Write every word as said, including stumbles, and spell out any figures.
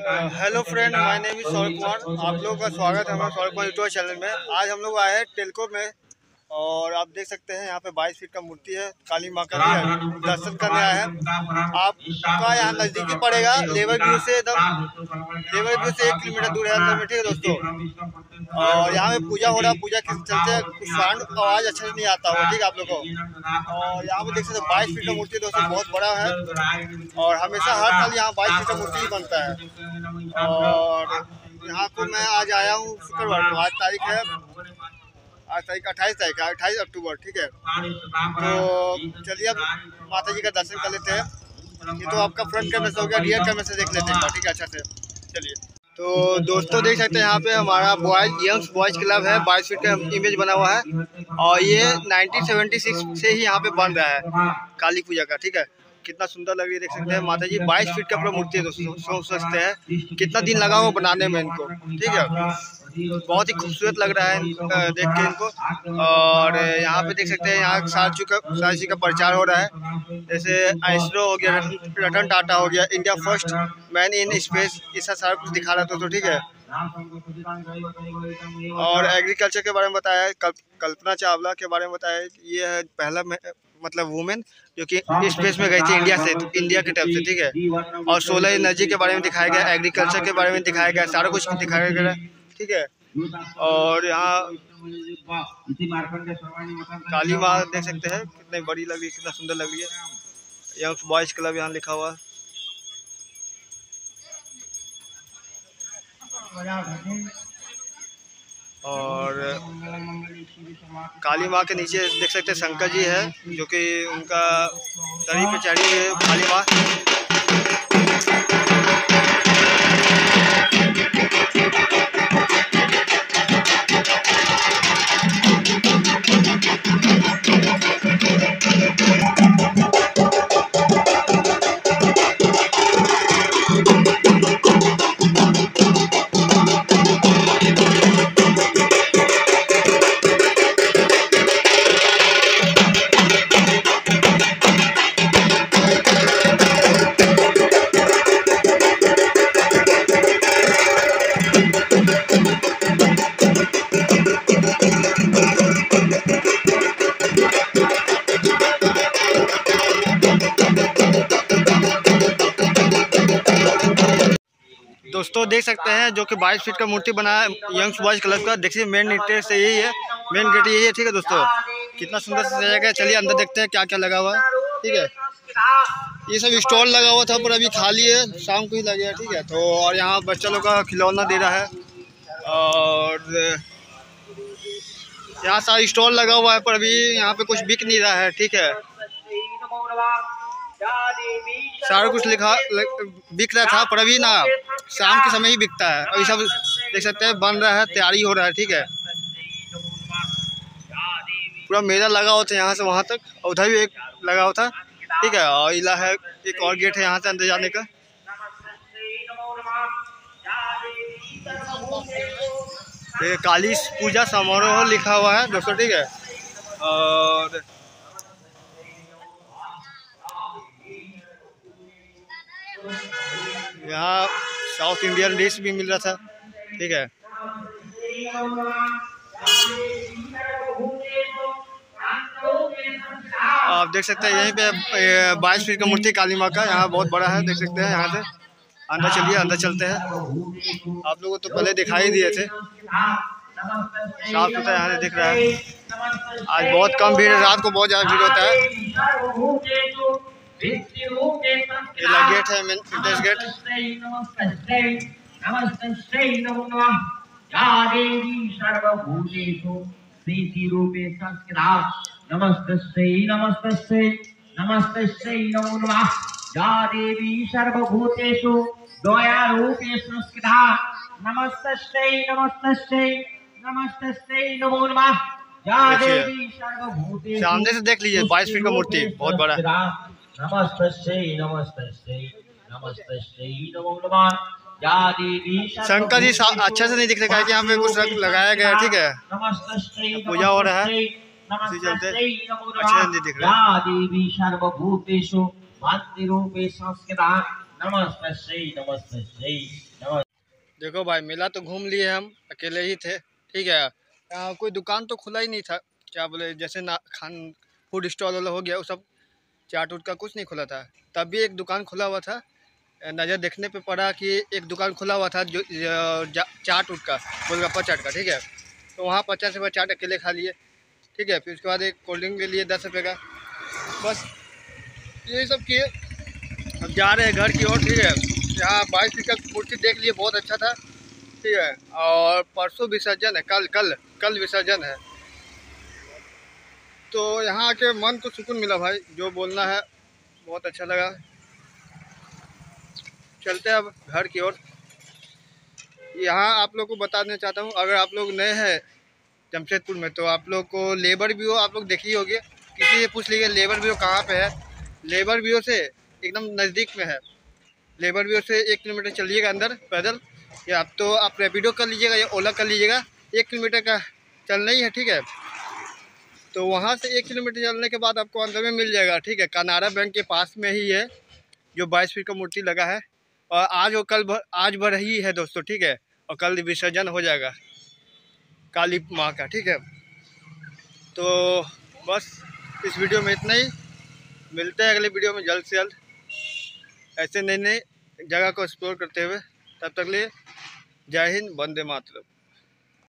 Hello friend, my name is Saurabh Kumar. आप लोगों का स्वागत है हमारे सौरभ कुमार यूट्यूब चैनल में। आज हम लोग आए हैं टेलको में और आप देख सकते हैं यहाँ पे बाईस फीट का मूर्ति है, काली माँ का भी है। दर्शन करने आए हैं। आपका यहाँ नज़दीकी पड़ेगा, लेबर व्यू से एकदम लेबर व्यू से एक किलोमीटर दूर है अंदर में, ठीक है दोस्तों। और यहाँ पे पूजा हो रहा है। पूजा के चलते कुछ साउंड आवाज़ अच्छा से नहीं आता होगा, ठीक है आप लोगों को। और यहाँ पे देख सकते हैं बाईस फीट का मूर्ति दोस्तों, बहुत बड़ा है और हमेशा हर साल यहाँ बाईस फीट का मूर्ति ही बनता है। और यहाँ को मैं आज आया हूँ शुक्रवार को। आज तारीख है आज तारीख अट्ठाईस तारीख है अट्ठाईस अक्टूबर, ठीक है। तो चलिए अब माता जी का दर्शन कर लेते हैं। ये तो आपका फ्रंट कैमरा से हो गया, रियर कैमरा से देख लेते हैं, ठीक है अच्छा से। चलिए तो दोस्तों देख सकते हैं यहाँ पे हमारा बॉयज यंग्स बॉयज क्लब है। बाईस फीट का इमेज बना हुआ है और ये नाइनटीन सेवेंटी सिक्स से ही यहाँ पे बन रहा है काली पूजा का, ठीक है। कितना सुंदर लग रही है, देख सकते हैं माता जी। बाईस फीट का पूरा मूर्ति है दोस्तों, सोच सकते हैं कितना दिन लगा हो बनाने में इनको, ठीक है। बहुत ही खूबसूरत लग रहा है देख के इनको। और यहाँ पे देख सकते हैं यहाँ सारची का सारची का प्रचार हो रहा है। जैसे आइसरो हो गया, रतन टाटा हो गया, India first man in space, ऐसा सारा कुछ दिखा रहा था तो, ठीक है। और एग्रीकल्चर के बारे में बताया है, कल, कल्पना चावला के बारे में बताया है। ये है पहला मतलब वुमेन जो कि स्पेस में गई थी इंडिया से, तो इंडिया की तरफ से, ठीक है। और सोलर एनर्जी के बारे में दिखाया गया, एग्रीकल्चर के बारे में दिखाया गया, सारा कुछ दिखाया गया, ठीक है। और यहाँ काली माँ देख सकते हैं कितनी बड़ी लग रही है, कितना सुंदर लग रही है। यंग्स बॉयज क्लब यहाँ लिखा हुआ है। और काली माँ के नीचे देख सकते हैं शंकर जी है, जो कि उनका शरीर पे चढ़ी हुई है काली माँ। दोस्तों देख सकते हैं जो कि बाईस फीट का मूर्ति बना है यंग्स बॉयज क्लब का। देखिए मेन इंटरेस्ट से यही है, मेन गेट यही है, ठीक है दोस्तों। कितना सुंदर से सजाया गया। चलिए अंदर देखते हैं क्या क्या लगा हुआ है, ठीक है। ये सब स्टॉल लगा हुआ था पर अभी खाली है, शाम को ही लगेगा, ठीक है। तो और यहाँ बच्चा लोग का खिलौना दे रहा है और यहाँ सारा स्टॉल लगा हुआ है पर अभी यहाँ पे कुछ बिक नहीं रहा है, ठीक है। सारा कुछ लिखा बिक रहा था पर अभी ना शाम के समय ही बिकता है। अभी सब देख सकते हैं बन रहा है, तैयारी हो रहा है, ठीक है। पूरा मेला लगा हुआ था यहाँ से वहाँ तक, उधर भी एक लगा हुआ था, ठीक है। और इला है एक और गेट है यहाँ से अंदर जाने का। ये काली पूजा समारोह लिखा हुआ है दोस्तों, ठीक है। और यहाँ साउथ इंडियन डिश भी मिल रहा था, ठीक है। आप देख सकते हैं यहीं पे बाईस फीट का मूर्ति काली माँ का, यहाँ बहुत बड़ा है, देख सकते हैं। यहाँ से अंदर चलिए, अंदर चलते हैं। आप लोगों को तो पहले दिखाई दिए थे, साफ सुथरा यहाँ से दिख रहा है। आज बहुत कम भीड़ है, रात को बहुत ज़्यादा भीड़ होता है। ये गेट है मेन एंट्रेंस गेट। नमस्तस्यै नमस्तस्यै नमस्तस्यै नमो नमः। या देवी सर्वभूतेषु दयारूपे संस्थिता। नमस्तस्यै नमस्तस्यै नमस्तस्यै नमो नमः। या देवी सर्वभूतेषु। सामने से देख लीजिए बाईस फीट का मूर्ति बहुत बड़ा है। नमस्तस्यै नमस्तस्यै नमस्तस्यै नमो नमः। या देवी शंकर जी अच्छे से नहीं दिख रहा है कि यहाँ पे कुछ रंग लगाया गया है, ठीक है। पूजा हो रहा है, चलते अच्छे से नहीं दिख रहा है। देवी सर्वभूतेषु भांति रूपे संस्कृता। नमस्तस्यै नमस्तस्यै नमः। देखो भाई, मेला तो घूम लिए हम, अकेले ही थे, ठीक है। यहाँ कोई दुकान तो खुला ही नहीं था, क्या बोले, जैसे ना खान फूड स्टॉल वाला हो गया वो सब, चाट उट का कुछ नहीं खुला था। तब भी एक दुकान खुला हुआ था, नज़र देखने पे पड़ा कि एक दुकान खुला हुआ था जो जा- चाट उट का, गोलगप्पा चाट का, ठीक है। तो वहाँ पचास रुपये चाट अकेले खा लिए, ठीक है। फिर उसके बाद एक कोल्ड ड्रिंक ले लिए दस रुपये का, बस यही सब किए। अब जा रहे हैं घर की ओर, ठीक है। यहाँ बाईस फीट का मूर्ति देख लिए, बहुत अच्छा था, ठीक है। और परसों विसर्जन है, कल कल कल विसर्जन है। तो यहाँ आके मन को सुकून मिला भाई, जो बोलना है, बहुत अच्छा लगा। चलते हैं अब घर की ओर। यहाँ आप लोग को बता देना चाहता हूँ, अगर आप लोग नए हैं जमशेदपुर में, तो आप लोग को लेबर व्यू आप लोग देखी होगी, किसी से पूछ लीजिए लेबर व्यू कहाँ पे है। लेबर व्यू से एकदम नज़दीक में है। लेबर व्यू से एक किलोमीटर चलिएगा अंदर पैदल, या आप तो आप रैपिडो कर लीजिएगा या ओला कर लीजिएगा, एक किलोमीटर का चलना ही है, ठीक है। तो वहाँ से एक किलोमीटर चलने के बाद आपको अंदर में मिल जाएगा, ठीक है। कनारा बैंक के पास में ही है जो बाईस फीट का मूर्ति लगा है। और आज और कल भर, आज भर ही है दोस्तों, ठीक है। और कल विसर्जन हो जाएगा काली माँ का, ठीक है। तो बस इस वीडियो में इतना ही, मिलते हैं अगले वीडियो में जल्द से जल्द ऐसे नई नई जगह को एक्सप्लोर करते हुए। तब तक लिए जय हिंद, वंदे मातरम।